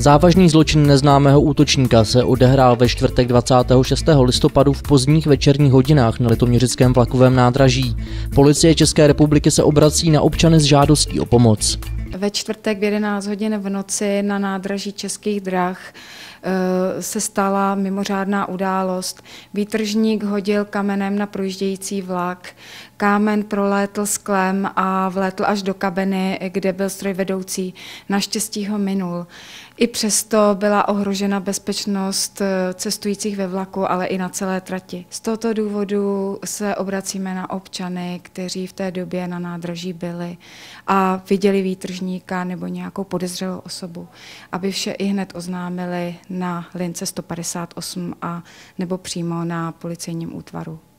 Závažný zločin neznámého útočníka se odehrál ve čtvrtek 26. listopadu v pozdních večerních hodinách na litoměřickém vlakovém nádraží. Policie České republiky se obrací na občany s žádostí o pomoc. Ve čtvrtek v 11 hodin v noci na nádraží Českých drah se stala mimořádná událost. Výtržník hodil kamenem na projíždějící vlak. Kámen prolétl sklem a vlétl až do kabiny, kde byl strojvedoucí. Naštěstí ho minul. I přesto byla ohrožena bezpečnost cestujících ve vlaku, ale i na celé trati. Z tohoto důvodu se obracíme na občany, kteří v té době na nádraží byli a viděli výtržníka nebo nějakou podezřelou osobu, aby vše ihned oznámili na lince 158 a nebo přímo na policejním útvaru.